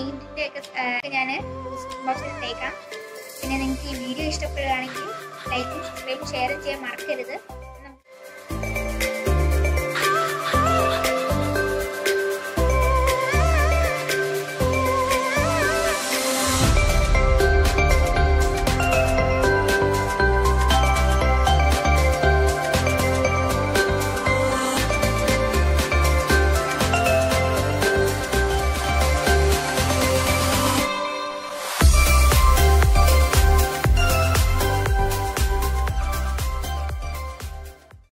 പെയിന്റിന്റെ ഒക്കെ ഞാൻ ഡിസ്ക്രിപ്ഷൻ ബോക്സിൽ ഇട്ടേക്കാം. പിന്നെ നിങ്ങൾക്ക് ഈ വീഡിയോ ഇഷ്ടപ്പെടുകയാണെങ്കിൽ ലൈക്കും സബ്സ്ക്രൈബും ഷെയറും ചെയ്യാൻ മറക്കരുത്.